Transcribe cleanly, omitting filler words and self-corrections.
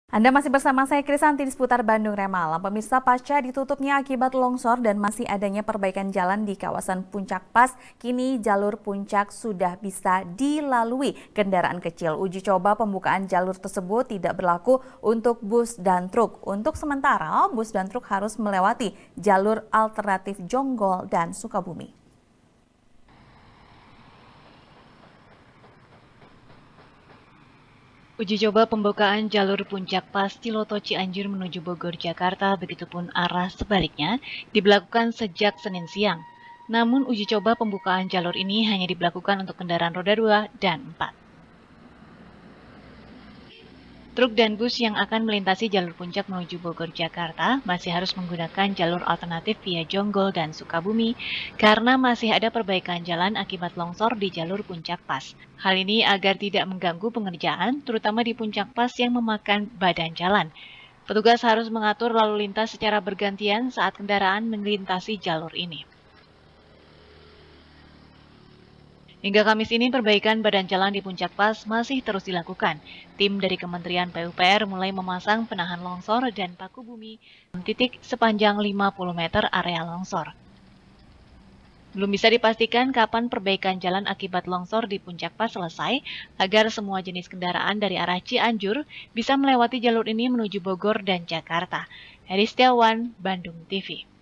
Anda masih bersama saya Krisanti di seputar Bandung Remalam. Pemirsa, pasca ditutupnya akibat longsor dan masih adanya perbaikan jalan di kawasan Puncak Pas, kini jalur puncak sudah bisa dilalui kendaraan kecil. Uji coba pembukaan jalur tersebut tidak berlaku untuk bus dan truk. Untuk sementara, bus dan truk harus melewati jalur alternatif Jonggol dan Sukabumi. Uji coba pembukaan jalur Puncak Pas Ciloto Cianjur menuju Bogor, Jakarta, begitupun arah sebaliknya, diberlakukan sejak Senin siang. Namun uji coba pembukaan jalur ini hanya diberlakukan untuk kendaraan roda 2 dan 4. Truk dan bus yang akan melintasi jalur puncak menuju Bogor, Jakarta masih harus menggunakan jalur alternatif via Jonggol dan Sukabumi karena masih ada perbaikan jalan akibat longsor di jalur Puncak Pas. Hal ini agar tidak mengganggu pengerjaan, terutama di Puncak Pas yang memakan badan jalan. Petugas harus mengatur lalu lintas secara bergantian saat kendaraan melintasi jalur ini. Hingga Kamis ini perbaikan badan jalan di Puncak Pas masih terus dilakukan. Tim dari Kementerian PUPR mulai memasang penahan longsor dan paku bumi titik sepanjang 50 meter area longsor. Belum bisa dipastikan kapan perbaikan jalan akibat longsor di Puncak Pas selesai agar semua jenis kendaraan dari arah Cianjur bisa melewati jalur ini menuju Bogor dan Jakarta. Heri Setiawan, Bandung TV.